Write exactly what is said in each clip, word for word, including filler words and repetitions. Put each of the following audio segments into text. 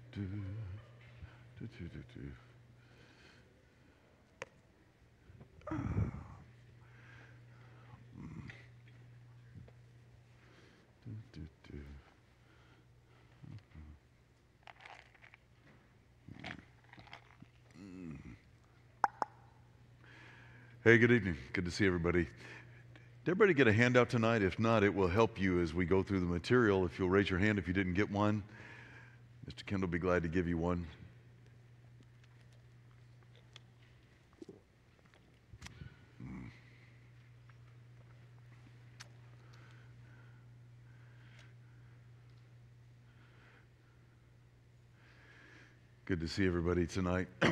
do, do, do, do, do. Ah. Mm. Do, do, do. Mm. Hey, good evening. Good to see everybody. Did everybody get a handout tonight? If not, it will help you as we go through the material. If you'll raise your hand if you didn't get one, Mister Kendall will be glad to give you one. Mm. Good to see everybody tonight. I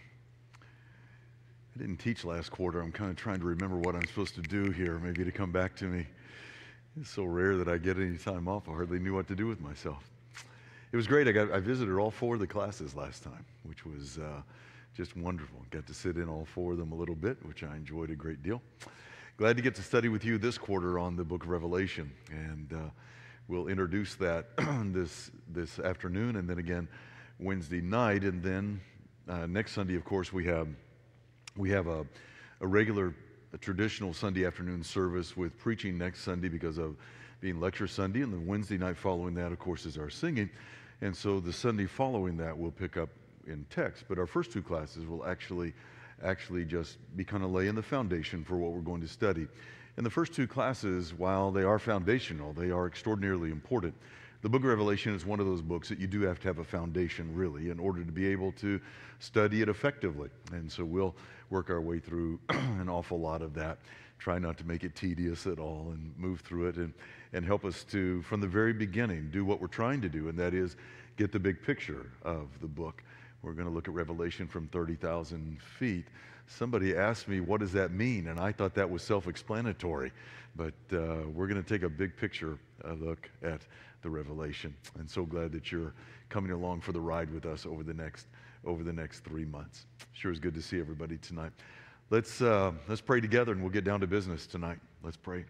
didn't teach last quarter. I'm kind of trying to remember what I'm supposed to do here, maybe to come back to me. It's so rare that I get any time off. I hardly knew what to do with myself. It was great. I got I visited all four of the classes last time, which was uh, just wonderful. Got to sit in all four of them a little bit, which I enjoyed a great deal. Glad to get to study with you this quarter on the book of Revelation, and uh, we'll introduce that this this afternoon, and then again Wednesday night, and then uh, next Sunday, of course, we have we have a, a regular, a traditional Sunday afternoon service with preaching next Sunday because of being lecture Sunday, and the Wednesday night following that, of course, is our singing. And so the Sunday following that, we'll pick up in text. But our first two classes will actually actually just be kind of laying the foundation for what we're going to study. And the first two classes, while they are foundational, they are extraordinarily important. The book of Revelation is one of those books that you do have to have a foundation, really, in order to be able to study it effectively. And so we'll work our way through an awful lot of that. Try not to make it tedious at all and move through it and, and help us to, from the very beginning, do what we're trying to do, and that is get the big picture of the book. We're going to look at Revelation from thirty thousand feet. Somebody asked me, what does that mean? And I thought that was self-explanatory. But uh, we're going to take a big picture uh, look at the Revelation. And so glad that you're coming along for the ride with us over the next over the next three months. Sure is good to see everybody tonight. Let's uh, let's pray together, and we'll get down to business tonight. Let's pray.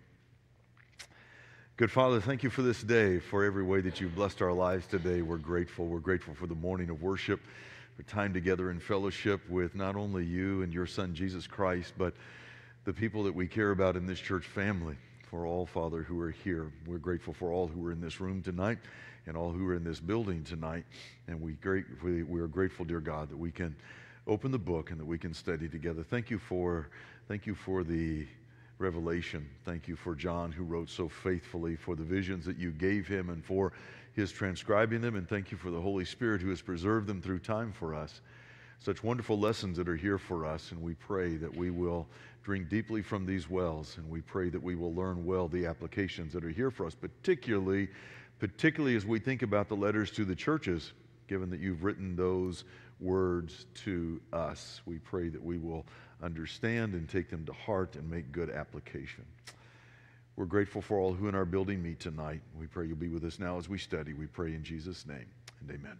Good Father, thank you for this day, for every way that you've blessed our lives today. We're grateful. We're grateful for the morning of worship, for time together in fellowship with not only you and your Son, Jesus Christ, but the people that we care about in this church family. For all, Father, who are here. We're grateful for all who are in this room tonight and all who are in this building tonight. And we, great, we, we are grateful, dear God, that we can open the book and that we can study together. Thank you for, thank you for the revelation. Thank you for John, who wrote so faithfully, for the visions that you gave him and for his transcribing them. And thank you for the Holy Spirit who has preserved them through time for us. Such wonderful lessons that are here for us, and we pray that we will drink deeply from these wells, and we pray that we will learn well the applications that are here for us, particularly, particularly as we think about the letters to the churches, given that you've written those words to us. We pray that we will understand and take them to heart and make good application. We're grateful for all who in our building meet tonight. We pray you'll be with us now as we study. We pray in Jesus' name, and amen.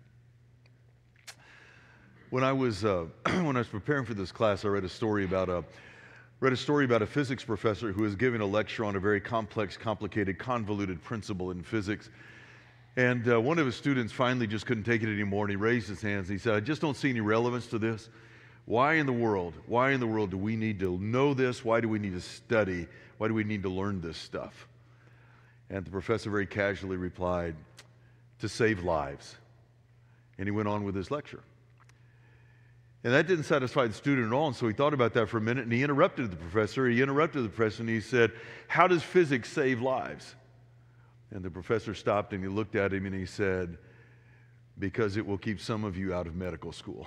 When I was uh, when I was preparing for this class, I read a story about a read a story about a physics professor who was giving a lecture on a very complex, complicated, convoluted principle in physics. And uh, one of his students finally just couldn't take it anymore, and he raised his hands and he said, "I just don't see any relevance to this. Why in the world? Why in the world do we need to know this? Why do we need to study? Why do we need to learn this stuff?" And the professor very casually replied, "To save lives." And he went on with his lecture. And that didn't satisfy the student at all, and so he thought about that for a minute, and he interrupted the professor. He interrupted the professor, and he said, "How does physics save lives?" And the professor stopped, and he looked at him, and he said, "Because it will keep some of you out of medical school."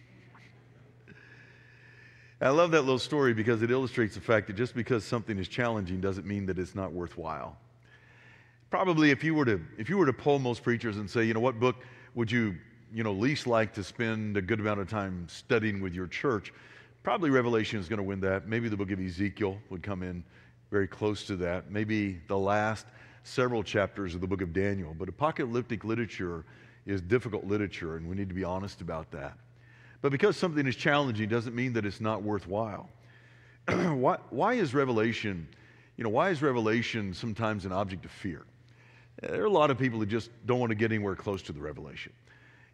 I love that little story because it illustrates the fact that just because something is challenging doesn't mean that it's not worthwhile. Probably if you were to if you were to poll most preachers and say, you know, what book would you you know, least like to spend a good amount of time studying with your church, probably Revelation is going to win that. Maybe the book of Ezekiel would come in very close to that. Maybe the last several chapters of the book of Daniel. But apocalyptic literature is difficult literature, and we need to be honest about that. But because something is challenging doesn't mean that it's not worthwhile. why, why is Revelation, you know, why is Revelation sometimes an object of fear? There are a lot of people that just don't want to get anywhere close to the Revelation.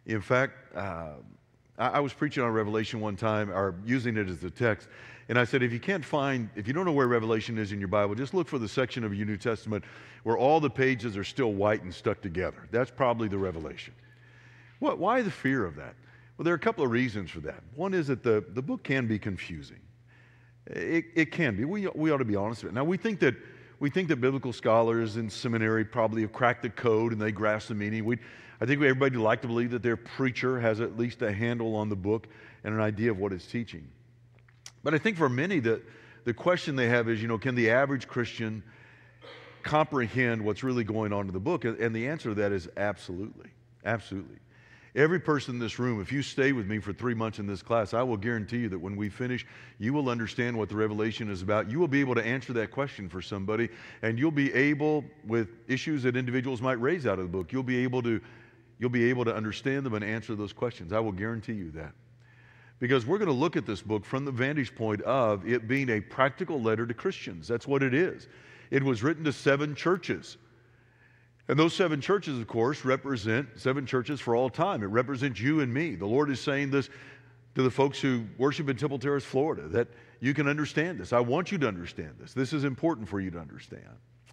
In fact, uh, I, I was preaching on Revelation one time, or using it as a text, and I said, if you can't find, if you don't know where Revelation is in your Bible, just look for the section of your New Testament where all the pages are still white and stuck together. That's probably the Revelation. What, why the fear of that? Well, there are a couple of reasons for that. One is that the, the book can be confusing. It, it can be. We, we ought to be honest with it. Now, we think that we think that biblical scholars in seminary probably have cracked the code and they grasp the meaning. We, I think everybody would like to believe that their preacher has at least a handle on the book and an idea of what it's teaching. But I think for many, the, the question they have is, you know, can the average Christian comprehend what's really going on in the book? And the answer to that is absolutely, absolutely. Every person in this room, if you stay with me for three months in this class, I will guarantee you that when we finish, you will understand what the Revelation is about. You will be able to answer that question for somebody, and you'll be able, with issues that individuals might raise out of the book, you'll be able to, you'll be able to understand them and answer those questions. I will guarantee you that. Because we're going to look at this book from the vantage point of it being a practical letter to Christians. That's what it is. It was written to seven churches. And those seven churches, of course, represent seven churches for all time. It represents you and me. The Lord is saying this to the folks who worship in Temple Terrace, Florida, that you can understand this. I want you to understand this. This is important for you to understand.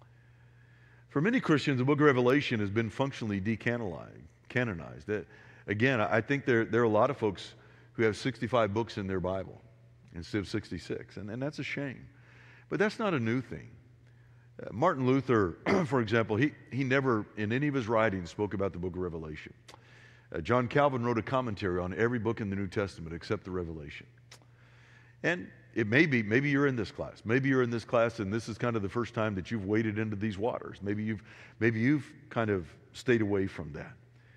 For many Christians, the book of Revelation has been functionally decanonized. Again, I think there, there are a lot of folks who have sixty-five books in their Bible instead of sixty-six, and, and that's a shame. But that's not a new thing. Uh, Martin Luther, for example, he, he never in any of his writings spoke about the book of Revelation. Uh, John Calvin wrote a commentary on every book in the New Testament except the Revelation. And it may be, maybe you're in this class. Maybe you're in this class and this is kind of the first time that you've waded into these waters. Maybe you've, maybe you've kind of stayed away from that.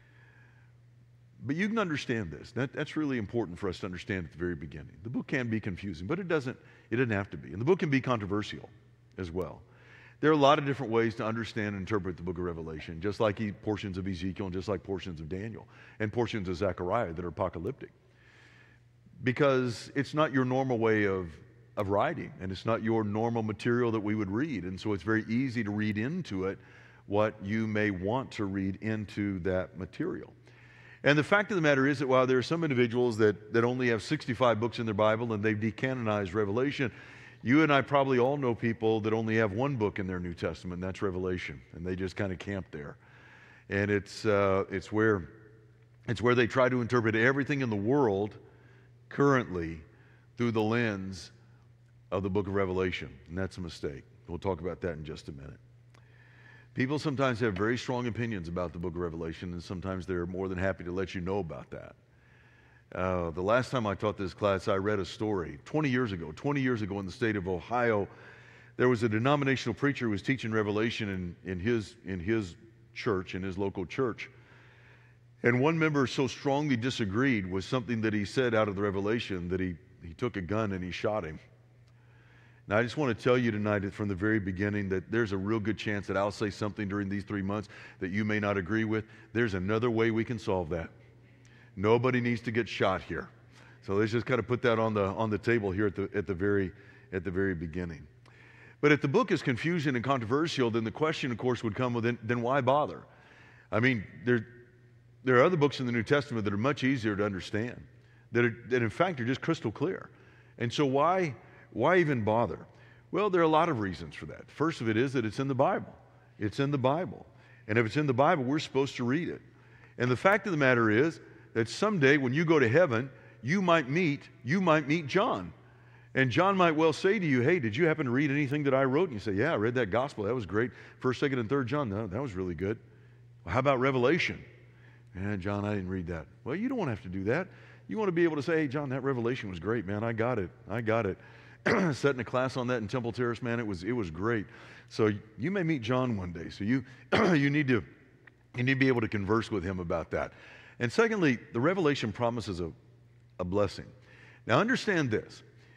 But you can understand this. That, that's really important for us to understand at the very beginning. The book can be confusing, but it doesn't, it doesn't have to be. And the book can be controversial as well. There are a lot of different ways to understand and interpret the book of Revelation, just like portions of Ezekiel and just like portions of Daniel and portions of Zechariah that are apocalyptic. Because it's not your normal way of, of writing, and it's not your normal material that we would read. And so it's very easy to read into it what you may want to read into that material. And the fact of the matter is that while there are some individuals that, that only have sixty-five books in their Bible and they've decanonized Revelation, you and I probably all know people that only have one book in their New Testament, and that's Revelation, and they just kind of camp there. And it's, uh, it's, where, it's where they try to interpret everything in the world currently through the lens of the book of Revelation, and that's a mistake. We'll talk about that in just a minute. People sometimes have very strong opinions about the book of Revelation, and sometimes they're more than happy to let you know about that. Uh, the last time I taught this class, I read a story. twenty years ago, twenty years ago in the state of Ohio, there was a denominational preacher who was teaching Revelation in, in, his, in his church, in his local church. And one member so strongly disagreed with something that he said out of the Revelation that he, he took a gun and he shot him. Now, I just want to tell you tonight from the very beginning that there's a real good chance that I'll say something during these three months that you may not agree with. There's another way we can solve that. Nobody needs to get shot here. So let's just kind of put that on the, on the table here at the, at, the very, at the very beginning. But if the book is confusing and controversial, then the question, of course, would come, well, then, then why bother? I mean, there, there are other books in the New Testament that are much easier to understand, that, are, that in fact are just crystal clear. And so why... Why even bother? Well, there are a lot of reasons for that. First of it is that it's in the Bible. It's in the Bible. And if it's in the Bible, we're supposed to read it. And the fact of the matter is that someday when you go to heaven, you might meet, you might meet John. And John might well say to you, hey, did you happen to read anything that I wrote? And you say, yeah, I read that gospel. That was great. First, second, and third John. No, that was really good. Well, how about Revelation? Yeah, John, I didn't read that. Well, you don't want to have to do that. You want to be able to say, hey, John, that Revelation was great, man. I got it. I got it. Setting a class on that in Temple Terrace, man, it was it was great. So you may meet John one day. So you you need to you need to be able to converse with him about that. And secondly, the Revelation promises a, a blessing. Now understand this.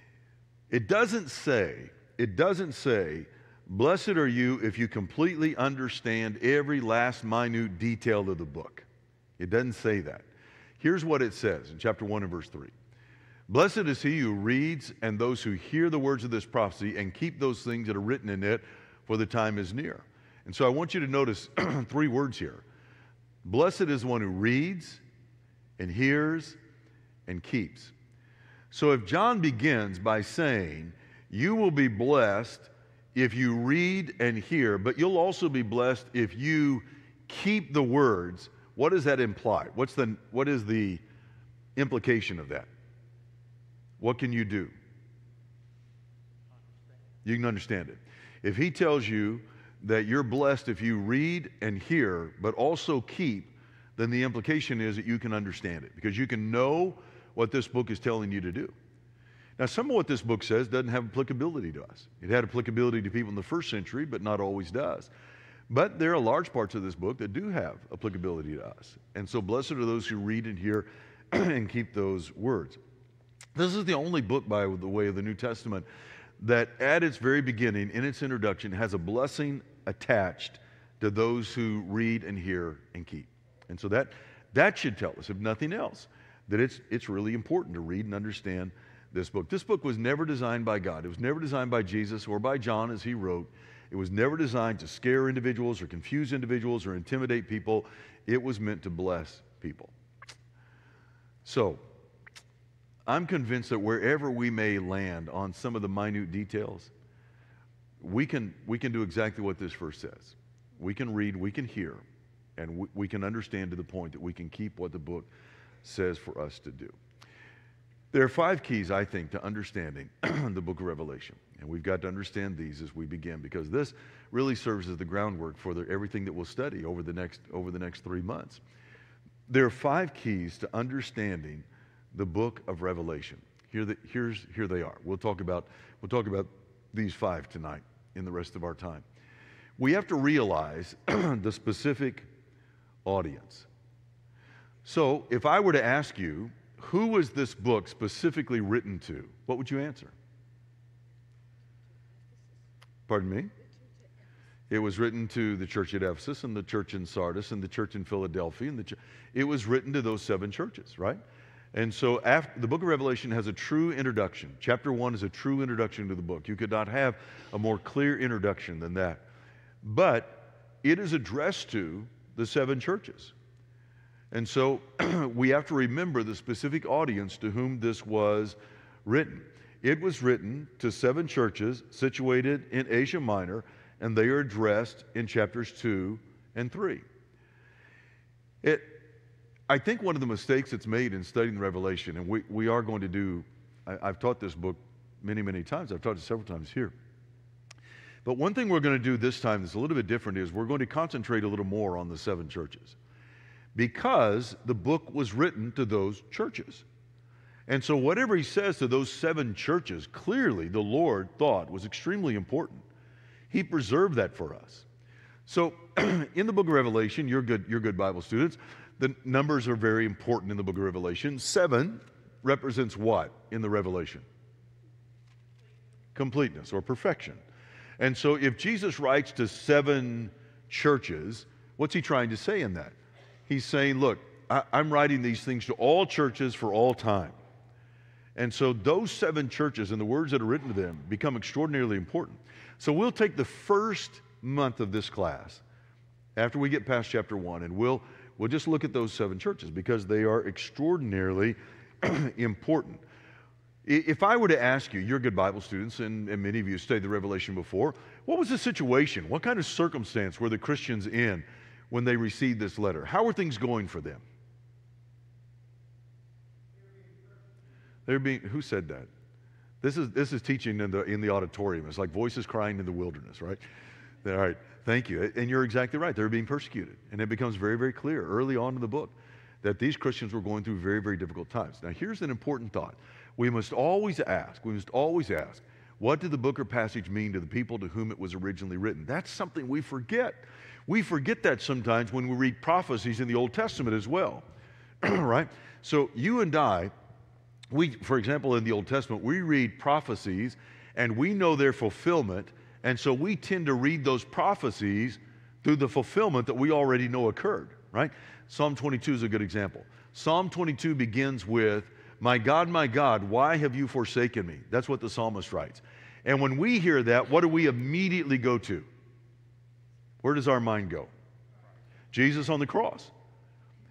It doesn't say, it doesn't say, blessed are you if you completely understand every last minute detail of the book. It doesn't say that. Here's what it says in chapter one and verse three. Blessed is he who reads and those who hear the words of this prophecy and keep those things that are written in it, for the time is near. And so I want you to notice three words here. Blessed is the one who reads, and hears and keeps. So if John begins by saying, you will be blessed if you read and hear, but you'll also be blessed if you keep the words, what does that imply? What's the, what is the implication of that? What can you do? You can understand it. If he tells you that you're blessed if you read and hear, but also keep, then the implication is that you can understand it because you can know what this book is telling you to do. Now, some of what this book says doesn't have applicability to us. It had applicability to people in the first century, but not always does. But there are large parts of this book that do have applicability to us. And so blessed are those who read and hear and keep those words. This is the only book, by the way, of the New Testament that at its very beginning, in its introduction, has a blessing attached to those who read and hear and keep. And so that, that should tell us, if nothing else, that it's, it's really important to read and understand this book. This book was never designed by God. It was never designed by Jesus or by John as he wrote. It was never designed to scare individuals or confuse individuals or intimidate people. It was meant to bless people. So, I'm convinced that wherever we may land on some of the minute details, we can, we can do exactly what this verse says. We can read, we can hear, and we, we can understand to the point that we can keep what the book says for us to do. There are five keys, I think, to understanding the book of Revelation. And we've got to understand these as we begin because this really serves as the groundwork for the, everything that we'll study over the next, over the next three months. There are five keys to understanding the book of Revelation. Here, the, here's, here they are. We'll talk about, we'll talk about these five tonight in the rest of our time. We have to realize the specific audience. So if I were to ask you, who was this book specifically written to? What would you answer? Pardon me? It was written to the church at Ephesus and the church in Sardis and the church in Philadelphia. And the ch- it was written to those seven churches, right? And so after, the book of Revelation has a true introduction. Chapter one is a true introduction to the book. You could not have a more clear introduction than that. But it is addressed to the seven churches. And so we have to remember the specific audience to whom this was written. It was written to seven churches situated in Asia Minor, and they are addressed in chapters two and three. It, I think one of the mistakes that's made in studying Revelation, and we, we are going to do, I, I've taught this book many, many times. I've taught it several times here. But one thing we're going to do this time that's a little bit different is we're going to concentrate a little more on the seven churches because the book was written to those churches. And so whatever he says to those seven churches, clearly the Lord thought was extremely important. He preserved that for us. So in the book of Revelation, you're good, you're good Bible students, the numbers are very important in the book of Revelation. Seven represents what in the Revelation? Completeness or perfection. And so if Jesus writes to seven churches, what's he trying to say in that? He's saying, look, I, I'm writing these things to all churches for all time. And so those seven churches and the words that are written to them become extraordinarily important. So we'll take the first month of this class after we get past chapter one, and we'll, we'll just look at those seven churches because they are extraordinarily important. If I were to ask you, you're good Bible students, and, and many of you studied the Revelation before, what was the situation? What kind of circumstance were the Christians in when they received this letter? How were things going for them? They're being, who said that? This is, this is teaching in the, in the auditorium. It's like voices crying in the wilderness, right? All right, thank you. And you're exactly right. They're being persecuted. And it becomes very, very clear early on in the book that these Christians were going through very, very difficult times. Now, here's an important thought. We must always ask, we must always ask, what did the book or passage mean to the people to whom it was originally written? That's something we forget. We forget that sometimes when we read prophecies in the Old Testament as well, right? So you and I, we, for example, in the Old Testament, we read prophecies and we know their fulfillment, and so we tend to read those prophecies through the fulfillment that we already know occurred, right? Psalm twenty-two is a good example. Psalm twenty-two begins with, my God, my God, why have you forsaken me? That's what the psalmist writes. And when we hear that, what do we immediately go to? Where does our mind go? Jesus on the cross.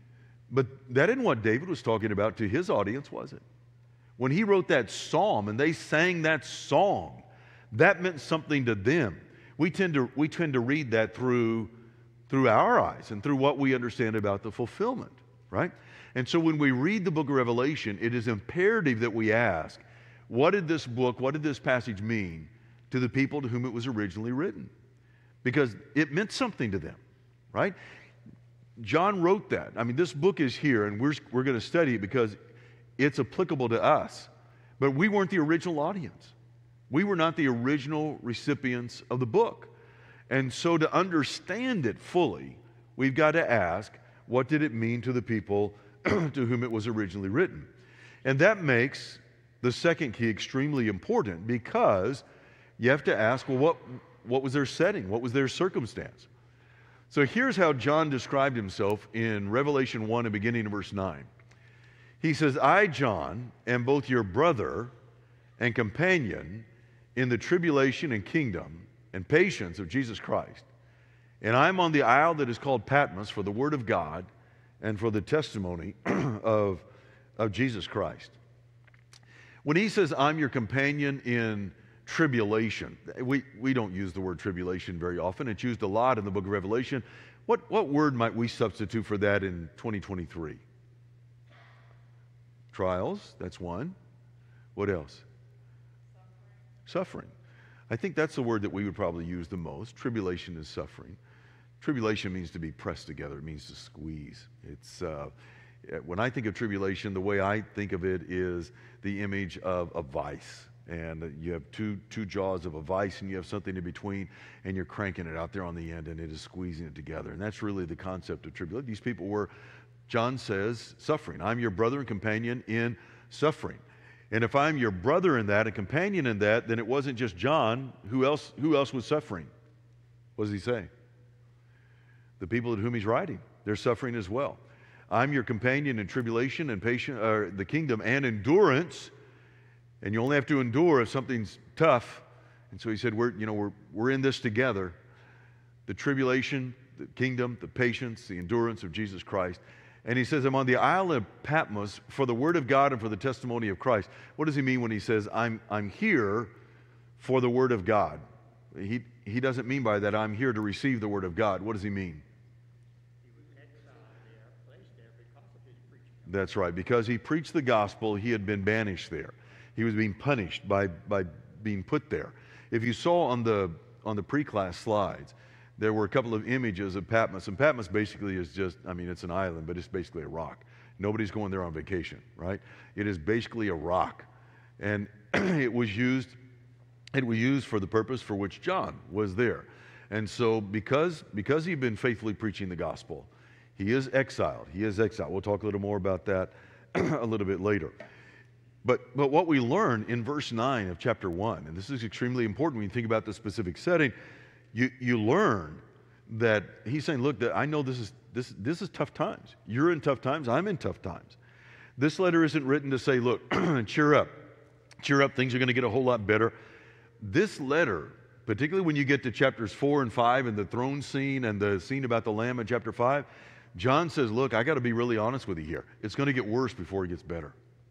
But that isn't what David was talking about to his audience, was it? When he wrote that psalm and they sang that song, that meant something to them. We tend to, we tend to read that through, through our eyes and through what we understand about the fulfillment, right? And so when we read the book of Revelation, it is imperative that we ask, what did this book, what did this passage mean to the people to whom it was originally written? Because it meant something to them, right? John wrote that. I mean, this book is here, and we're, we're going to study it because it's applicable to us. But we weren't the original audience. We were not the original recipients of the book. And so to understand it fully, we've got to ask, what did it mean to the people to whom it was originally written? And that makes the second key extremely important, because you have to ask, well, what, what was their setting? What was their circumstance? So here's how John described himself in Revelation one and beginning of verse nine. He says, I, John, am both your brother and companion in the tribulation and kingdom and patience of Jesus Christ. And I'm on the isle that is called Patmos for the word of God and for the testimony of, of Jesus Christ. When he says, I'm your companion in tribulation, we, we don't use the word tribulation very often. It's used a lot in the book of Revelation. What, what word might we substitute for that in twenty twenty-three? Trials, that's one. What else? Suffering. Suffering. I think that's the word that we would probably use the most. Tribulation is suffering. Tribulation means to be pressed together. It means to squeeze. It's uh, when I think of tribulation, the way I think of it is the image of a vice. And you have two, two jaws of a vice, and you have something in between, and you're cranking it out there on the end, and it is squeezing it together. And that's really the concept of tribulation. These people were, John says, suffering. I'm your brother and companion in suffering. And if I'm your brother in that, a companion in that, then it wasn't just John. Who else, who else was suffering? What does he say? The people at whom he's writing, they're suffering as well. I'm your companion in tribulation and patience, uh, the kingdom and endurance. And you only have to endure if something's tough. And so he said, we're, you know, we're, we're in this together. The tribulation, the kingdom, the patience, the endurance of Jesus Christ. And he says, I'm on the isle of Patmos for the word of God and for the testimony of Christ. What does he mean when he says, I'm, I'm here for the word of God? He, he doesn't mean by that, I'm here to receive the word of God. What does he mean? He was exiled there, placed there because of his preaching. That's right. Because he preached the gospel, he had been banished there. He was being punished by, by being put there. If you saw on the, on the pre-class slides, there were a couple of images of Patmos. And Patmos basically is just, I mean, it's an island, but it's basically a rock. Nobody's going there on vacation, right? It is basically a rock. And it was used, it was used for the purpose for which John was there. And so because, because he'd been faithfully preaching the gospel, he is exiled. He is exiled. We'll talk a little more about that a little bit later. But, but what we learn in verse nine of chapter one, and this is extremely important when you think about the specific setting, you, you learn that he's saying, look, that I know this is, this, this is tough times. You're in tough times. I'm in tough times. This letter isn't written to say, look, cheer up. Cheer up. Things are going to get a whole lot better. This letter, particularly when you get to chapters four and five and the throne scene and the scene about the Lamb in chapter five, John says, look, I got to be really honest with you here. It's going to get worse before it gets better.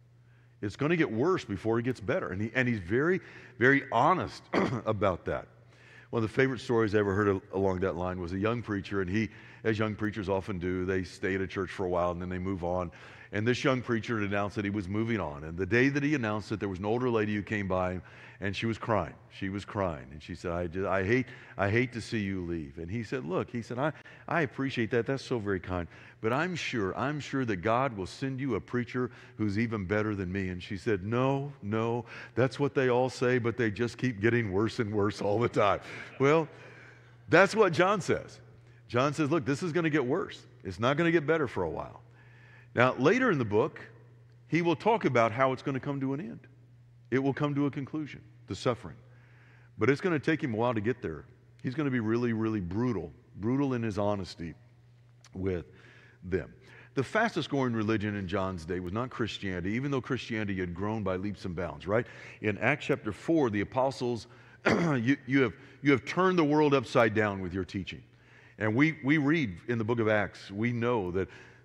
It's going to get worse before it gets better. And, he, and he's very, very honest about that. One of the favorite stories I ever heard along that line was a young preacher, and he, as young preachers often do, they stay at a church for a while and then they move on. And this young preacher had announced that he was moving on. And the day that he announced it, there was an older lady who came by him, and she was crying. She was crying. And she said, I, just, I, hate, I hate to see you leave. And he said, look, he said, I, I appreciate that. That's so very kind. But I'm sure, I'm sure that God will send you a preacher who's even better than me. And she said, no, no, that's what they all say, but they just keep getting worse and worse all the time. Well, that's what John says. John says, look, this is going to get worse. It's not going to get better for a while. Now, later in the book, he will talk about how it's going to come to an end. It will come to a conclusion, the suffering. But it's going to take him a while to get there. He's going to be really, really brutal, brutal in his honesty with them. The fastest growing religion in John's day was not Christianity, even though Christianity had grown by leaps and bounds, right? In Acts chapter four, the apostles, you, you, have, you have turned the world upside down with your teaching. And we, we read in the book of Acts, we know that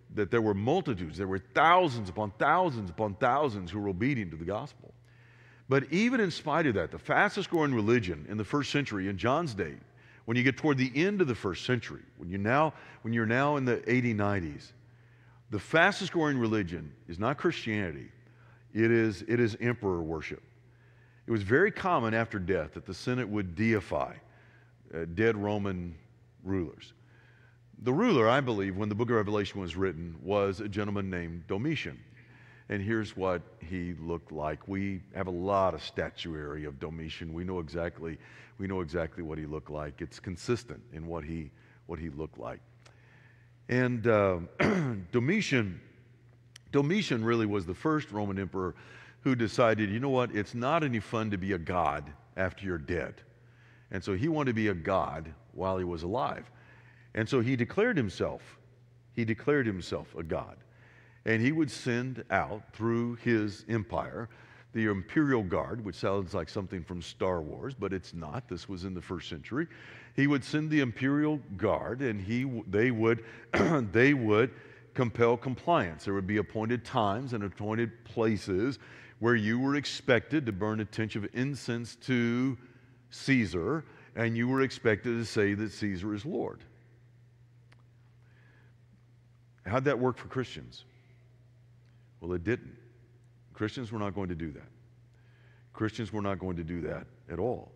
that there were multitudes, there were thousands upon thousands upon thousands who were obedient to the gospel. But even in spite of that, the fastest growing religion in the first century, in John's day, when you get toward the end of the first century, when you're now, when you're now in the eighties, nineties, the fastest growing religion is not Christianity, it is, it is emperor worship. It was very common after death that the Senate would deify uh, dead Roman rulers. The ruler, I believe, when the book of Revelation was written, was a gentleman named Domitian. And here's what he looked like. We have a lot of statuary of Domitian. We know exactly, we know exactly what he looked like. It's consistent in what he, what he looked like. And uh, Domitian, Domitian really was the first Roman emperor who decided, you know what, it's not any fun to be a god after you're dead. And so he wanted to be a god while he was alive. And so he declared himself, he declared himself a god. And he would send out through his empire the imperial guard, which sounds like something from Star Wars, but it's not. This was in the first century. He would send the imperial guard, and he, they would, they would compel compliance. There would be appointed times and appointed places where you were expected to burn a tinge of incense to Caesar, and you were expected to say that Caesar is Lord. How'd that work for Christians? Well, it didn't. Christians were not going to do that. Christians were not going to do that at all.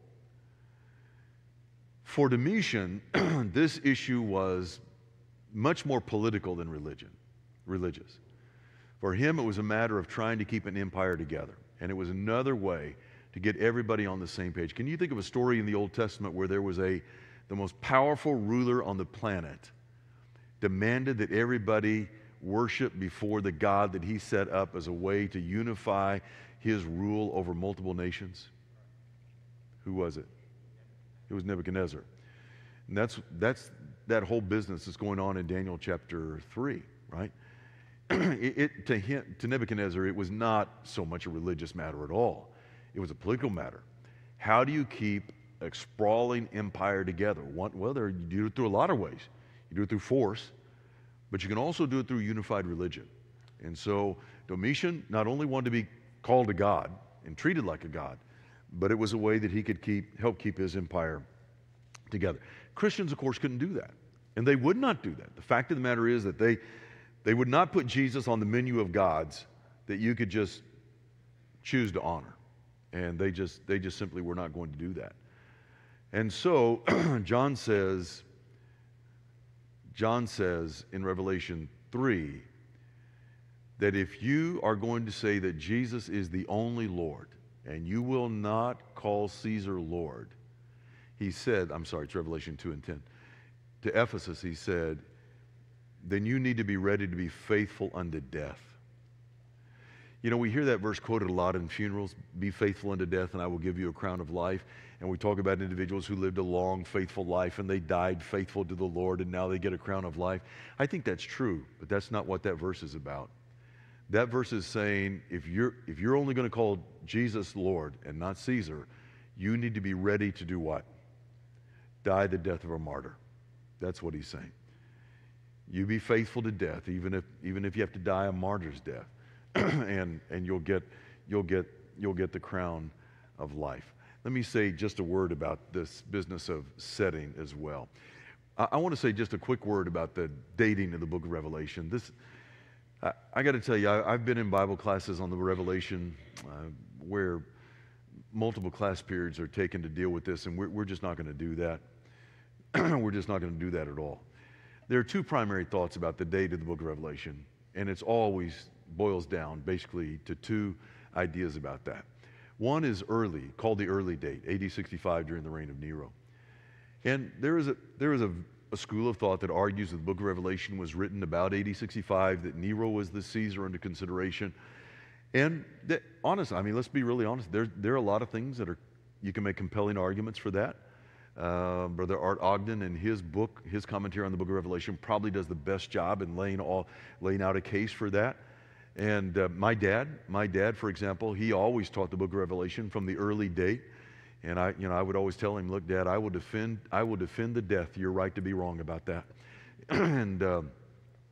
For Domitian, this issue was much more political than religion, religious. For him, it was a matter of trying to keep an empire together. And it was another way to get everybody on the same page. Can you think of a story in the Old Testament where there was a, the most powerful ruler on the planet demanded that everybody worship before the God that he set up as a way to unify his rule over multiple nations? Who was it? It was Nebuchadnezzar. And that's, that's that whole business that's going on in Daniel chapter three, right? it, it, to, him, to Nebuchadnezzar, it was not so much a religious matter at all. It was a political matter. How do you keep a sprawling empire together? One, well, there, you do it through a lot of ways. You do it through force, but you can also do it through unified religion. And so Domitian not only wanted to be called a god and treated like a god, but it was a way that he could keep, help keep his empire together. Christians, of course, couldn't do that. And they would not do that. The fact of the matter is that they, they would not put Jesus on the menu of gods that you could just choose to honor. And they just, they just simply were not going to do that. And so John says, John says in Revelation three that if you are going to say that Jesus is the only Lord and you will not call Caesar Lord, he said, I'm sorry, it's Revelation two and ten, to Ephesus he said, then you need to be ready to be faithful unto death. You know, we hear that verse quoted a lot in funerals, be faithful unto death and I will give you a crown of life. And we talk about individuals who lived a long, faithful life and they died faithful to the Lord and now they get a crown of life. I think that's true, but that's not what that verse is about. That verse is saying if you're, if you're only going to call Jesus Lord and not Caesar, you need to be ready to do what? Die the death of a martyr. That's what he's saying. You be faithful to death, even if, even if you have to die a martyr's death. and and you'll get you'll get you'll get the crown of life. Let me say just a word about this business of setting as well. I, I want to say just a quick word about the dating in the book of Revelation. This I, I got to tell you, I, I've been in Bible classes on the Revelation uh, where multiple class periods are taken to deal with this, and we're, we're just not going to do that. We're just not going to do that at all. There are two primary thoughts about the date of the book of Revelation, and it's always boils down basically to two ideas about that. One is early, called the early date, A D sixty-five during the reign of Nero. And there is a, there is a, a school of thought that argues that the book of Revelation was written about A D sixty-five, that Nero was the Caesar under consideration. And that, honestly, I mean, let's be really honest, there, there are a lot of things that are, you can make compelling arguments for that. Uh, Brother Art Ogden in his book, his commentary on the book of Revelation probably does the best job in laying, all, laying out a case for that. And uh, my dad, my dad, for example, he always taught the book of Revelation from the early date. And I, you know, I would always tell him, look, Dad, I will defend, I will defend the death your right to be wrong about that. and uh,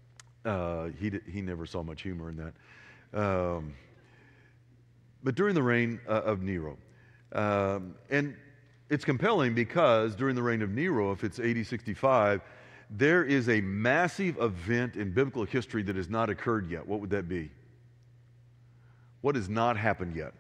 Uh, he, di- he never saw much humor in that. Um, but during the reign uh, of Nero, um, and it's compelling because during the reign of Nero, if it's A D sixty-five, there is a massive event in biblical history that has not occurred yet. What would that be? What has not happened yet?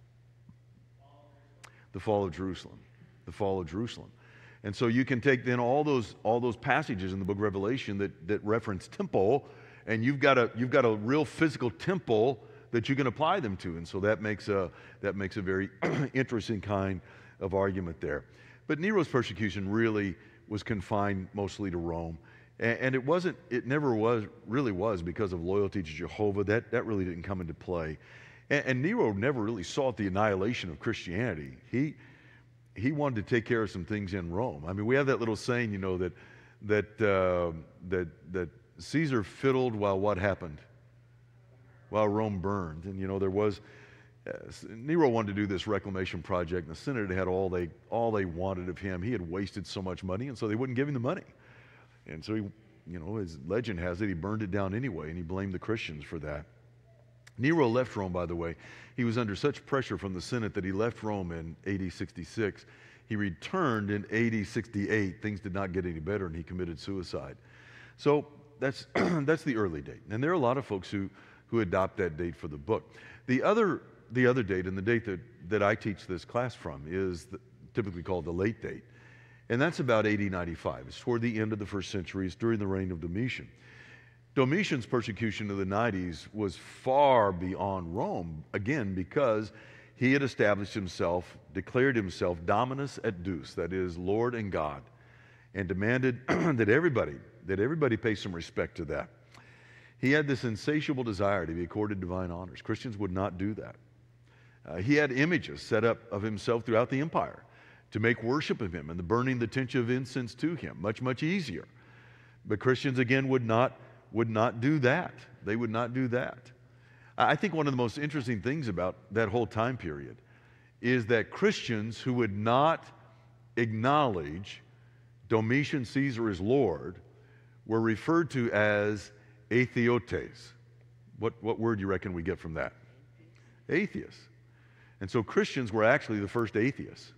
The fall of Jerusalem. The fall of Jerusalem. And so you can take then all those all those passages in the book of Revelation that, that reference temple, and you've got a you've got a real physical temple that you can apply them to. And so that makes a that makes a very interesting kind of argument there. But Nero's persecution really was confined mostly to Rome. And, and it wasn't, it never was, really was because of loyalty to Jehovah. That, that really didn't come into play. And, and Nero never really sought the annihilation of Christianity. He, he wanted to take care of some things in Rome. I mean, we have that little saying, you know, that, that, uh, that, that Caesar fiddled while what happened? While Rome burned. And, you know, there was, uh, Nero wanted to do this reclamation project, and the Senate had all they, all they wanted of him. He had wasted so much money, and so they wouldn't give him the money. And so he, you know, his legend has it, he burned it down anyway, and he blamed the Christians for that. Nero left Rome, by the way. He was under such pressure from the Senate that he left Rome in A D sixty-six. He returned in A D sixty-eight. Things did not get any better, and he committed suicide. So that's, that's the early date. And there are a lot of folks who, who adopt that date for the book. The other, the other date, and the date that, that I teach this class from, is the, typically called the late date. And that's about A D ninety-five. It's toward the end of the first century. It's during the reign of Domitian. Domitian's persecution of the nineties was far beyond Rome, again, because he had established himself, declared himself dominus et deus, that is, Lord and God, and demanded that everybody, that everybody pay some respect to that. He had this insatiable desire to be accorded divine honors. Christians would not do that. Uh, he had images set up of himself throughout the empire to make worship of him and the burning the tincture of incense to him much, much easier. But Christians, again, would not, would not do that. They would not do that. I think one of the most interesting things about that whole time period is that Christians who would not acknowledge Domitian Caesar as Lord were referred to as atheotes. What, what word do you reckon we get from that? Atheists. And so Christians were actually the first atheists.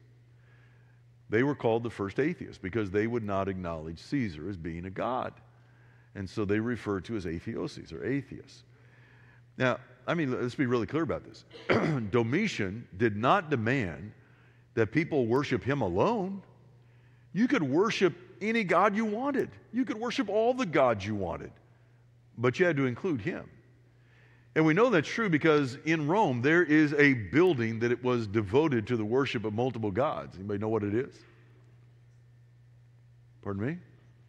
They were called the first atheists because they would not acknowledge Caesar as being a god. And so they referred to as atheoses or atheists. Now, I mean, let's be really clear about this. Domitian did not demand that people worship him alone. You could worship any god you wanted. You could worship all the gods you wanted. But you had to include him. And we know that's true because in Rome, there is a building that it was devoted to the worship of multiple gods. Anybody know what it is? Pardon me?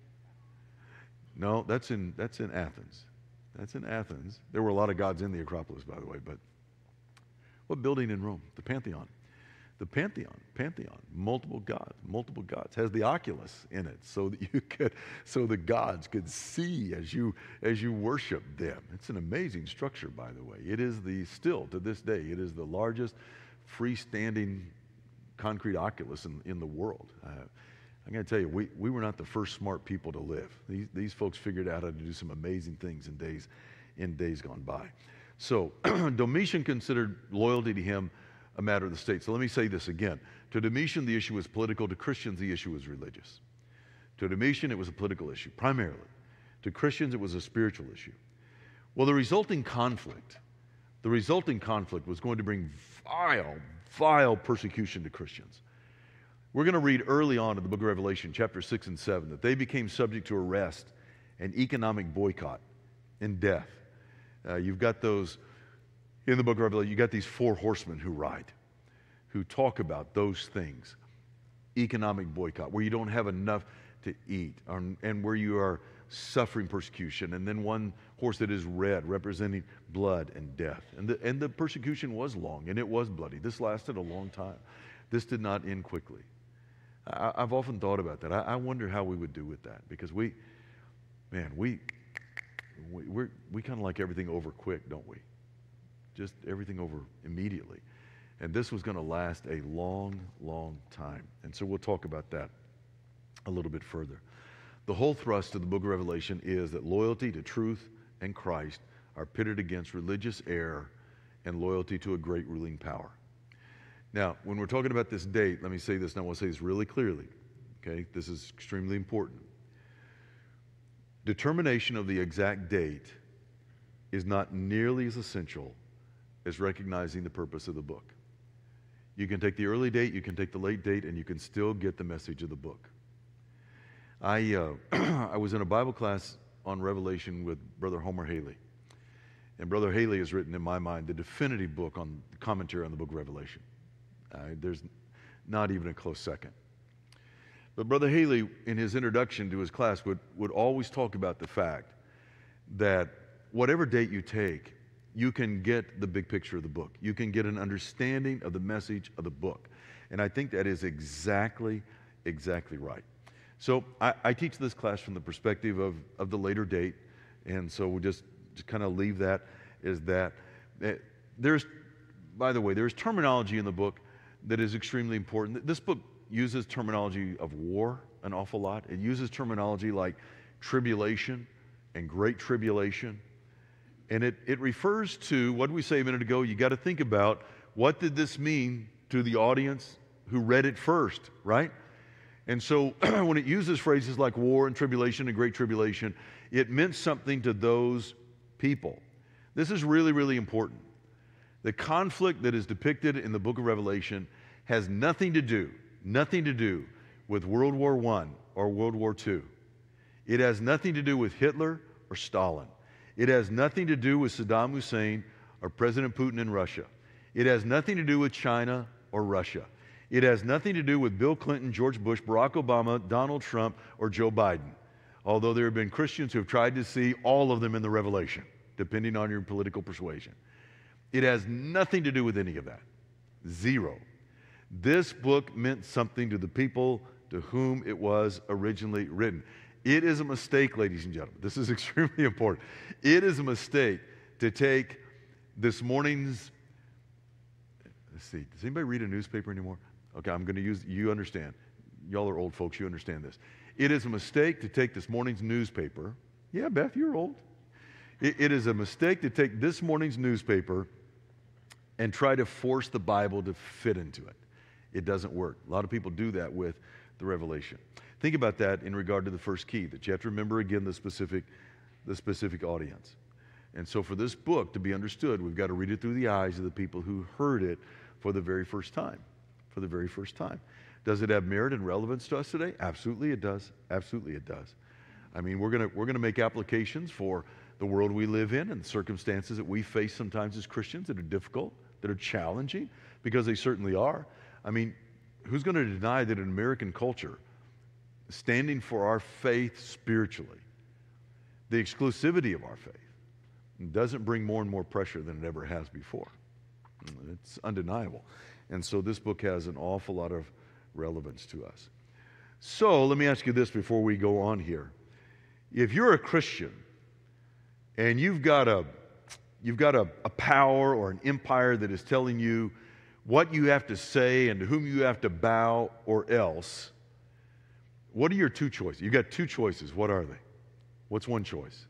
No, that's in, that's in Athens. That's in Athens. There were a lot of gods in the Acropolis, by the way, but what building in Rome? The Pantheon. The Pantheon, Pantheon, multiple gods, multiple gods, has the oculus in it so that you could, so the gods could see as you, as you worship them. It's an amazing structure, by the way. It is the, still to this day, it is the largest freestanding concrete oculus in, in the world. Uh, I'm going to tell you, we, we were not the first smart people to live. These, these folks figured out how to do some amazing things in days, in days gone by. So Domitian considered loyalty to him a matter of the state. So let me say this again. To Domitian, the issue was political. To Christians, the issue was religious. To Domitian, it was a political issue, primarily. To Christians, it was a spiritual issue. Well, the resulting conflict, the resulting conflict was going to bring vile, vile persecution to Christians. We're going to read early on in the book of Revelation, chapter six and seven, that they became subject to arrest and economic boycott and death. Uh, you've got those, in the book of Revelation, you got these four horsemen who ride, who talk about those things. Economic boycott, where you don't have enough to eat, um, and where you are suffering persecution. And then one horse that is red, representing blood and death. And the, and the persecution was long, and it was bloody. This lasted a long time. This did not end quickly. I, I've often thought about that. I, I wonder how we would do with that, because we, man, we, we, we're, we kind of like everything over quick, don't we? Just everything over immediately. And this was going to last a long, long time. And so we'll talk about that a little bit further. The whole thrust of the book of Revelation is that loyalty to truth, and Christ are pitted against religious error and loyalty to a great ruling power. Now, when we're talking about this date, let me say this, and I want to say this really clearly, okay? This is extremely important. Determination of the exact date is not nearly as essential as recognizing the purpose of the book. You can take the early date, you can take the late date, and you can still get the message of the book. I, uh, I was in a Bible class on Revelation with Brother Homer Haley. And Brother Haley has written, in my mind, the definitive book on commentary on the book of Revelation. Uh, there's not even a close second. But Brother Haley, in his introduction to his class, would, would always talk about the fact that whatever date you take, you can get the big picture of the book. You can get an understanding of the message of the book. And I think that is exactly, exactly right. So I, I teach this class from the perspective of, of the later date. And so we'll just, just kind of leave that as that. There's, by the way, there's terminology in the book that is extremely important. This book uses terminology of war an awful lot. It uses terminology like tribulation and great tribulation. And it, it refers to, what did we say a minute ago? You got to think about, what did this mean to the audience who read it first, right? And so when it uses phrases like war and tribulation and great tribulation, it meant something to those people. This is really, really important. The conflict that is depicted in the book of Revelation has nothing to do, nothing to do with World War One or World War Two. It has nothing to do with Hitler or Stalin. It has nothing to do with Saddam Hussein or President Putin in Russia. It has nothing to do with China or Russia. It has nothing to do with Bill Clinton, George Bush, Barack Obama, Donald Trump, or Joe Biden. Although there have been Christians who have tried to see all of them in the Revelation, depending on your political persuasion. It has nothing to do with any of that. Zero. This book meant something to the people to whom it was originally written. It is a mistake, ladies and gentlemen. This is extremely important. It is a mistake to take this morning's, let's see, does anybody read a newspaper anymore? Okay, I'm going to use, you understand. Y'all are old folks, you understand this. It is a mistake to take this morning's newspaper. Yeah, Beth, you're old. It, it is a mistake to take this morning's newspaper and try to force the Bible to fit into it. It doesn't work. A lot of people do that with the Revelation. Think about that in regard to the first key, that you have to remember again the specific, the specific audience. And so for this book to be understood, we've got to read it through the eyes of the people who heard it for the very first time. For the very first time. Does it have merit and relevance to us today? Absolutely it does. Absolutely it does. I mean, we're going to we're going to make applications for the world we live in and the circumstances that we face sometimes as Christians that are difficult, that are challenging, because they certainly are. I mean, who's going to deny that in American culture, standing for our faith spiritually, the exclusivity of our faith, doesn't bring more and more pressure than it ever has before? It's undeniable. And so this book has an awful lot of relevance to us. So let me ask you this before we go on here. If you're a Christian and you've got a you've got a, a power or an empire that is telling you what you have to say and to whom you have to bow or else, what are your two choices? You've got two choices. What are they? What's one choice?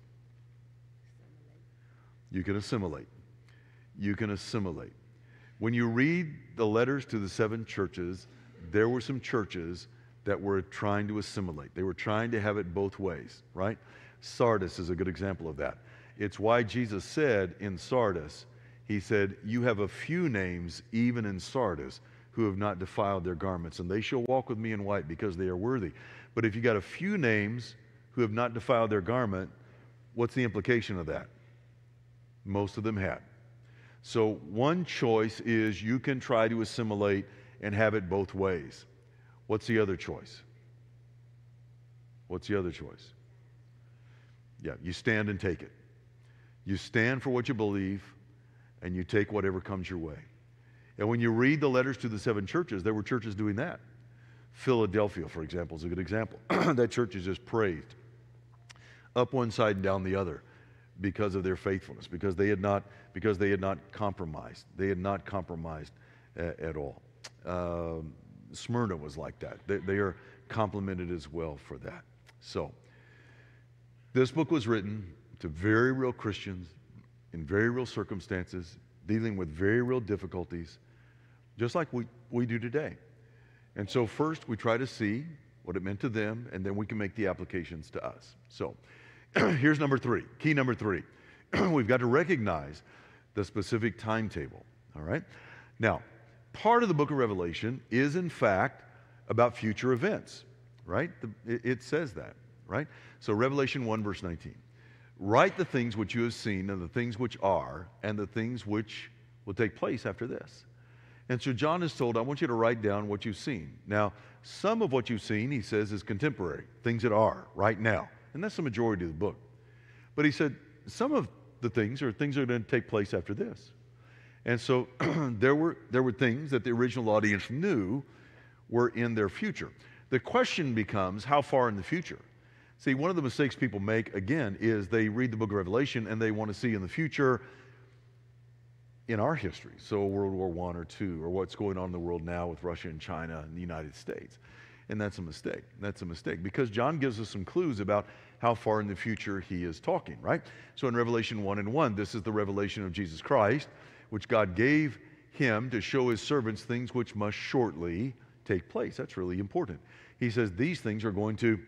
You can assimilate. You can assimilate. When you read the letters to the seven churches, there were some churches that were trying to assimilate. They were trying to have it both ways, right? Sardis is a good example of that. It's why Jesus said in Sardis, he said, you have a few names even in Sardis who have not defiled their garments, and they shall walk with me in white because they are worthy. But if you got a few names who have not defiled their garment, what's the implication of that? Most of them had. So one choice is you can try to assimilate and have it both ways. What's the other choice? What's the other choice? Yeah, you stand and take it. You stand for what you believe, and you take whatever comes your way. And when you read the letters to the seven churches, there were churches doing that. Philadelphia, for example, is a good example. That church is just praised up one side and down the other because of their faithfulness, because they had not, because they had not compromised. They had not compromised a, at all. Um, Smyrna was like that. They, they are complimented as well for that. So, this book was written to very real Christians in very real circumstances, dealing with very real difficulties, just like we, we do today. And so first we try to see what it meant to them, and then we can make the applications to us. So here's number three, key number three. We've got to recognize the specific timetable, all right? Now, part of the book of Revelation is, in fact, about future events, right? The, it, it says that, right? So Revelation one, verse nineteen. Write the things which you have seen, and the things which are, and the things which will take place after this. And so John is told, I want you to write down what you've seen. Now, some of what you've seen, he says, is contemporary, things that are right now. And that's the majority of the book. But he said, some of the things are things that are going to take place after this. And so there were there were things that the original audience knew were in their future. The question becomes, how far in the future? See, one of the mistakes people make, again, is they read the book of Revelation and they want to see in the future in our history, so World War One or Two, or what's going on in the world now with Russia and China and the United States. And that's a mistake. That's a mistake because John gives us some clues about how far in the future he is talking, right? So in Revelation one and one, this is the revelation of Jesus Christ, which God gave him to show his servants things which must shortly take place. That's really important. He says these things are going to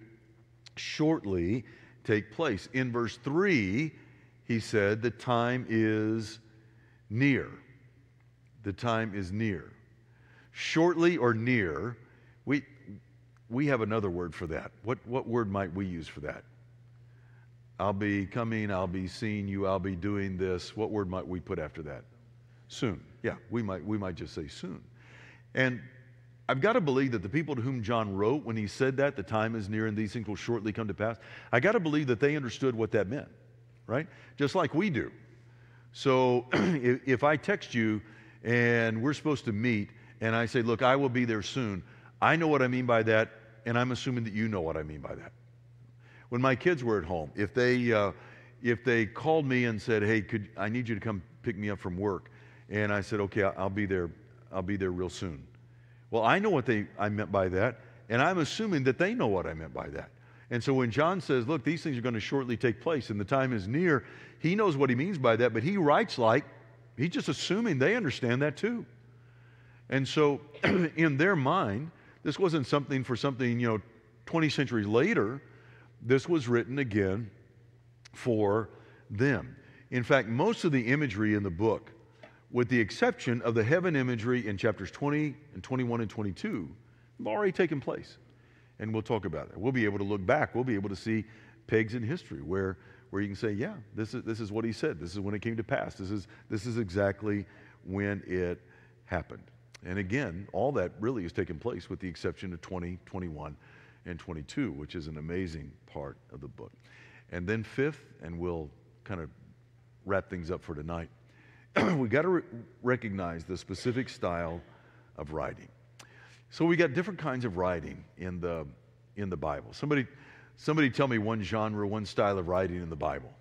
shortly take place. In verse three, he said the time is near. The time is near. Shortly or near, we we have another word for that. What what word might we use for that? I'll be coming, I'll be seeing you, I'll be doing this. What word might we put after that? Soon. Yeah, we might we might just say soon. And I've got to believe that the people to whom John wrote, when he said that, the time is near and these things will shortly come to pass, I got to believe that they understood what that meant, right? Just like we do. So if, if I text you and we're supposed to meet and I say, look, I will be there soon, I know what I mean by that, and I'm assuming that you know what I mean by that. When my kids were at home, if they, uh, if they called me and said, hey, could I need you to come pick me up from work, and I said, okay, I'll be there, I'll be there real soon. Well, I know what they I meant by that, and I'm assuming that they know what I meant by that. And so when John says, look, these things are going to shortly take place and the time is near, he knows what he means by that, but he writes like he's just assuming they understand that too. And so in their mind, this wasn't something for something, you know, twenty centuries later. This was written again for them. In fact, most of the imagery in the book, with the exception of the heaven imagery in chapters twenty and twenty-one and twenty-two, have already taken place. And we'll talk about that. We'll be able to look back. We'll be able to see pegs in history where, where you can say, yeah, this is, this is what he said. This is when it came to pass. This is, this is exactly when it happened. And again, all that really has taken place with the exception of twenty, twenty-one, and twenty-two, which is an amazing part of the book. And then fifth, and we'll kind of wrap things up for tonight, we got to re- recognize the specific style of writing. So we got different kinds of writing in the in the Bible. Somebody, somebody tell me one genre, one style of writing in the Bible.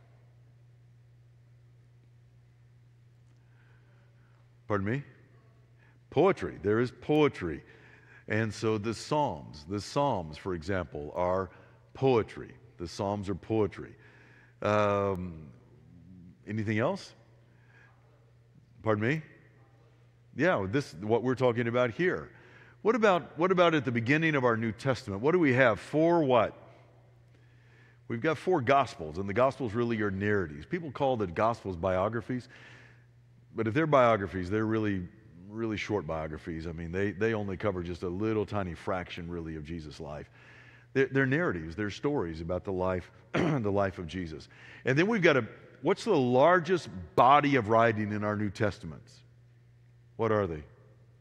Pardon me? Poetry. There is poetry. And so the Psalms, the Psalms, for example, are poetry. The Psalms are poetry. Um, anything else? Pardon me? Yeah, this what we're talking about here. What about what about at the beginning of our New Testament? What do we have? Four what? We've got four Gospels, and the Gospels really are narratives. People call the Gospels biographies, but if they're biographies, they're really, really short biographies. I mean, they, they only cover just a little tiny fraction, really, of Jesus' life. They're, they're narratives. They're stories about the life, the life of Jesus. And then we've got a, what's the largest body of writing in our New Testaments? What are they?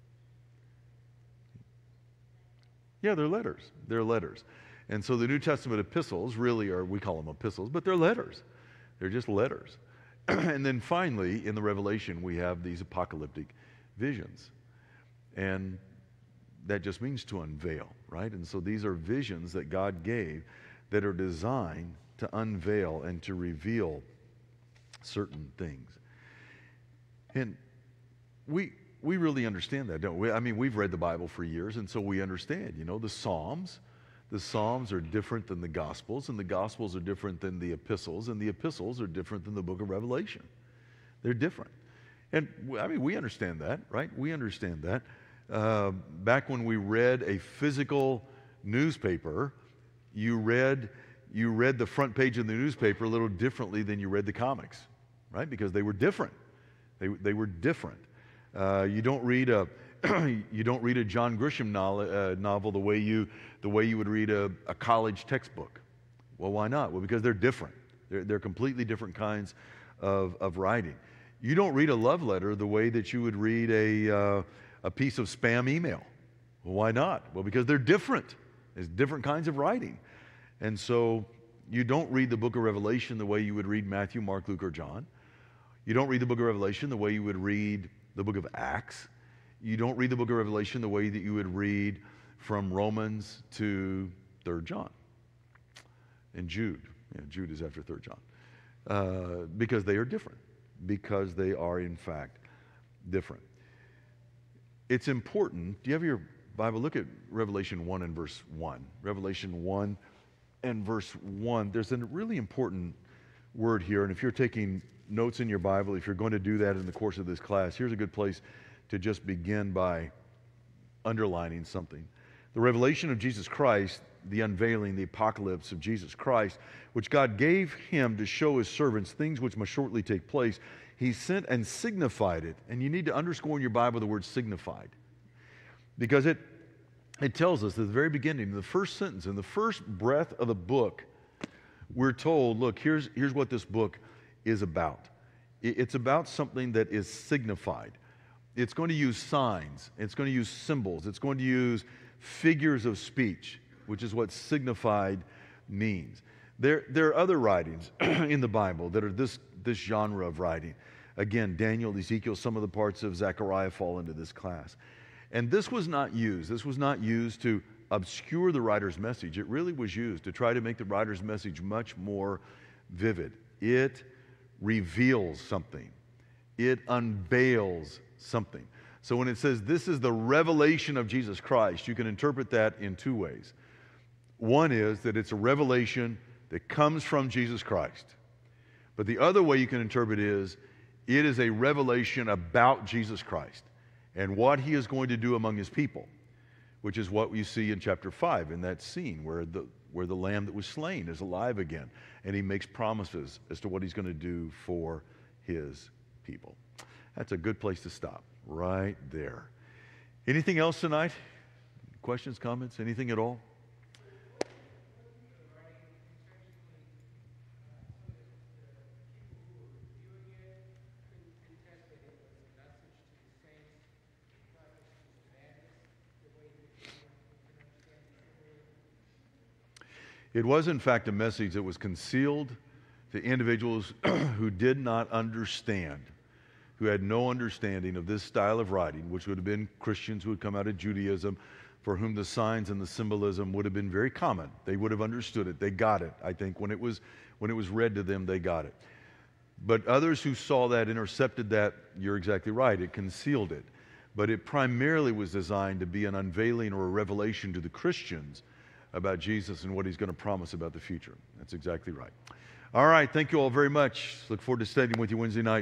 Yeah, they're letters. They're letters. And so the New Testament epistles really are, we call them epistles, but they're letters. They're just letters. And then finally, in the Revelation, we have these apocalyptic visions. And that just means to unveil, right? And so these are visions that God gave that are designed to unveil and to reveal certain things. And we we really understand that, don't we? I mean, we've read the Bible for years, and so we understand, you know, the Psalms, The Psalms are different than the Gospels, and the Gospels are different than the epistles, and the epistles are different than the book of Revelation. They're different. And I mean, we understand that, right? We understand that. Uh, back when we read a physical newspaper, you read, you read the front page of the newspaper a little differently than you read the comics, right? Because they were different. They, they were different. Uh, you don't read a you don't read a John Grisham novel, uh, novel the way you the way you would read a, a college textbook. Well, why not? Well, because they're different. They're, they're completely different kinds of, of writing. You don't read a love letter the way that you would read a uh, a piece of spam email. Well, why not? Well, because they're different. There's different kinds of writing, and so you don't read the book of Revelation the way you would read Matthew, Mark, Luke, or John. You don't read the book of Revelation the way you would read the book of Acts. You don't read the book of Revelation the way that you would read from Romans to Third John and Jude. Yeah, Jude is after Third John. Uh, because they are different. Because they are, in fact, different. It's important. Do you have your Bible? Look at Revelation one and verse one. Revelation one and verse one. There's a really important word here, and if you're taking notes in your Bible, if you're going to do that in the course of this class, here's a good place to just begin by underlining something. The revelation of Jesus Christ, the unveiling, the apocalypse of Jesus Christ, which God gave him to show his servants things which must shortly take place, he sent and signified it. And you need to underscore in your Bible the word signified. Because it, it tells us at the very beginning, in the first sentence, in the first breath of the book, we're told, look, here's, here's what this book is about. It's about something that is signified. It's going to use signs. It's going to use symbols. It's going to use figures of speech, which is what signified means. There, there are other writings in the Bible that are this, this genre of writing. Again, Daniel, Ezekiel, some of the parts of Zechariah fall into this class. And this was not used. This was not used to obscure the writer's message. It really was used to try to make the writer's message much more vivid. It reveals something. It unveils something. So when it says this is the revelation of Jesus Christ, you can interpret that in two ways. One is that it's a revelation that comes from Jesus Christ. But the other way you can interpret it is it is a revelation about Jesus Christ and what he is going to do among his people, which is what you see in chapter five in that scene where the where the lamb that was slain is alive again, and he makes promises as to what he's going to do for his people. That's a good place to stop, right there. Anything else tonight? Questions, comments, anything at all? It was, in fact, a message that was concealed to individuals who did not understand, who had no understanding of this style of writing, which would have been Christians who had come out of Judaism, for whom the signs and the symbolism would have been very common. They would have understood it. They got it. I think when it was, when it was read to them, they got it. But others who saw that, intercepted that, you're exactly right, it concealed it. But it primarily was designed to be an unveiling or a revelation to the Christians about Jesus and what he's going to promise about the future. That's exactly right. All right, thank you all very much. Look forward to studying with you Wednesday night.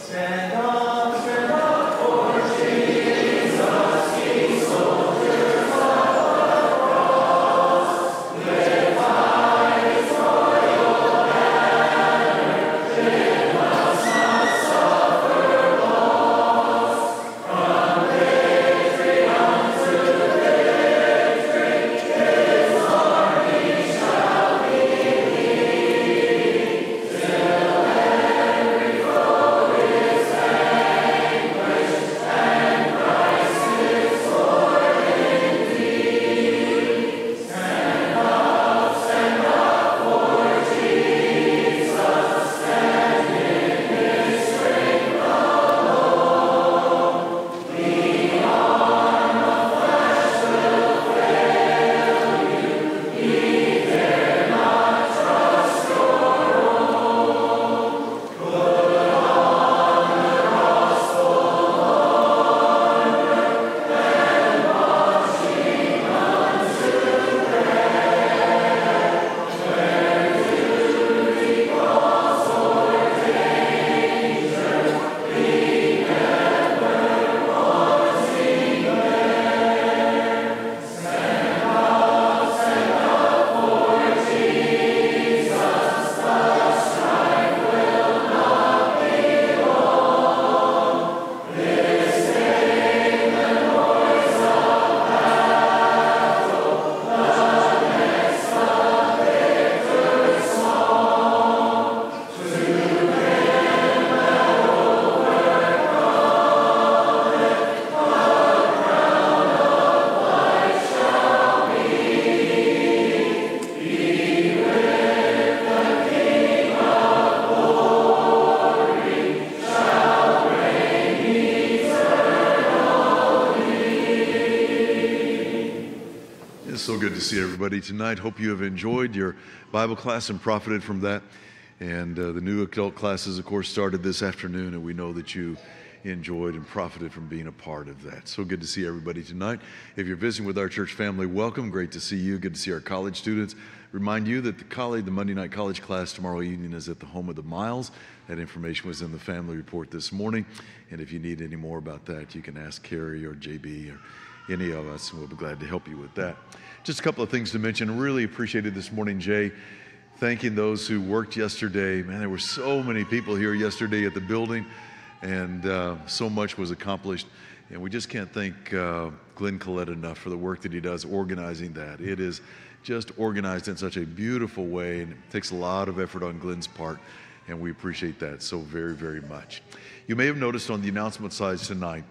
So good to see everybody tonight. Hope you have enjoyed your Bible class and profited from that. And uh, the new adult classes, of course, started this afternoon, and we know that you enjoyed and profited from being a part of that. So good to see everybody tonight. If you're visiting with our church family, welcome. Great to see you. Good to see our college students. Remind you that the college, the Monday night college class tomorrow evening is at the Home of the Miles. That information was in the family report this morning. And if you need any more about that, you can ask Carrie or J B or any of us, and we'll be glad to help you with that. Just a couple of things to mention. Really appreciated this morning, Jay, thanking those who worked yesterday. Man, there were so many people here yesterday at the building, and uh, so much was accomplished. And we just can't thank uh, Glenn Collette enough for the work that he does organizing that. It is just organized in such a beautiful way, and it takes a lot of effort on Glenn's part, and we appreciate that so very, very much. You may have noticed on the announcement slides tonight,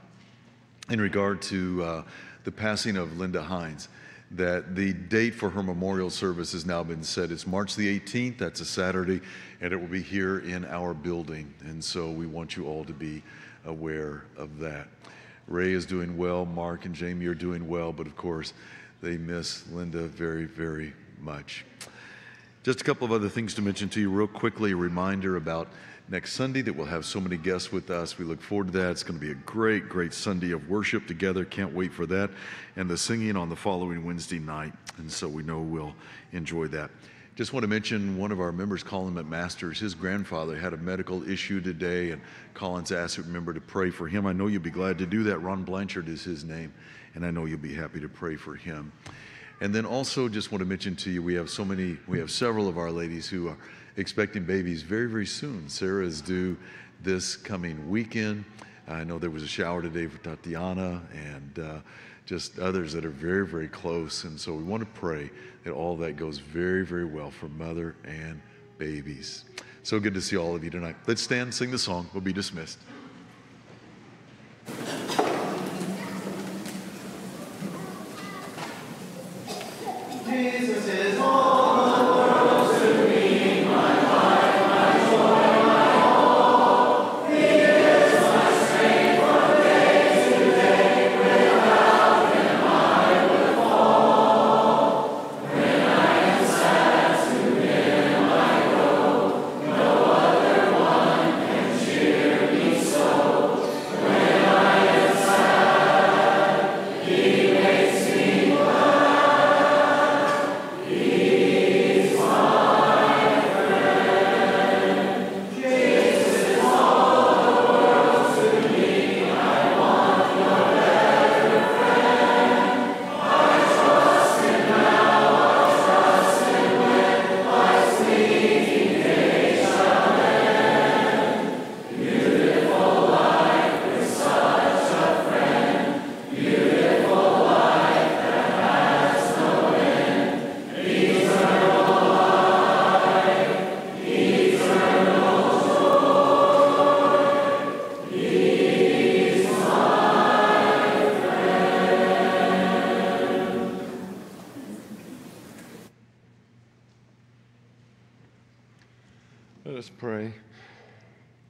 in regard to uh, the passing of Linda Hines, that the date for her memorial service has now been set. It's March the eighteenth, that's a Saturday, and it will be here in our building. And so we want you all to be aware of that. Ray is doing well, Mark and Jamie are doing well, but of course, they miss Linda very, very much. Just a couple of other things to mention to you real quickly. A reminder about next Sunday that we'll have so many guests with us. We look forward to that. It's going to be a great, great Sunday of worship together. Can't wait for that. And the singing on the following Wednesday night. And so we know we'll enjoy that. Just want to mention one of our members, Colin McMasters, his grandfather had a medical issue today, and Colin's asked to remember to pray for him. I know you'll be glad to do that. Ron Blanchard is his name, and I know you'll be happy to pray for him. And then also just want to mention to you, we have so many, we have several of our ladies who are expecting babies very, very soon. Sarah is due this coming weekend. I know there was a shower today for Tatiana, and uh, just others that are very, very close. And so we want to pray that all that goes very, very well for mother and babies. So good to see all of you tonight. Let's stand, sing the song. We'll be dismissed. Jesus is all the world to me, my life, my joy, my all. He is my strength from day to day. Without him I would fall. When I am sad, to him I go. No other one can cheer me so. When I am sad, he makes me glad. He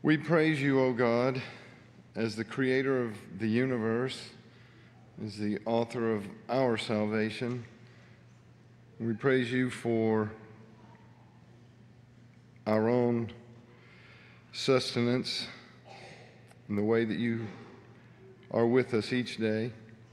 We praise you, O God, as the creator of the universe, as the author of our salvation. We praise you for our own sustenance and the way that you are with us each day.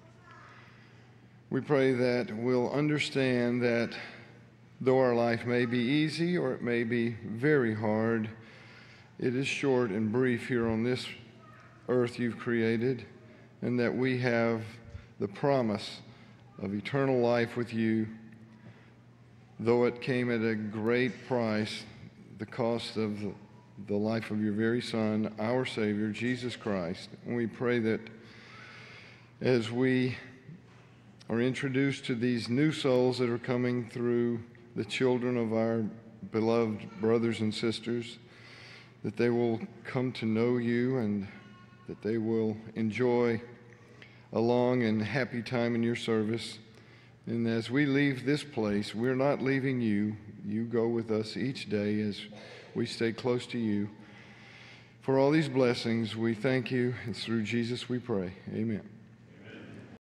We pray that we'll understand that though our life may be easy or it may be very hard, it is short and brief here on this earth you've created, and that we have the promise of eternal life with you, though it came at a great price, the cost of the life of your very Son, our Savior, Jesus Christ. And we pray that as we are introduced to these new souls that are coming through the children of our beloved brothers and sisters, that they will come to know you and that they will enjoy a long and happy time in your service. And as we leave this place, we're not leaving you. You go with us each day as we stay close to you. For all these blessings, we thank you. It's through Jesus we pray. Amen.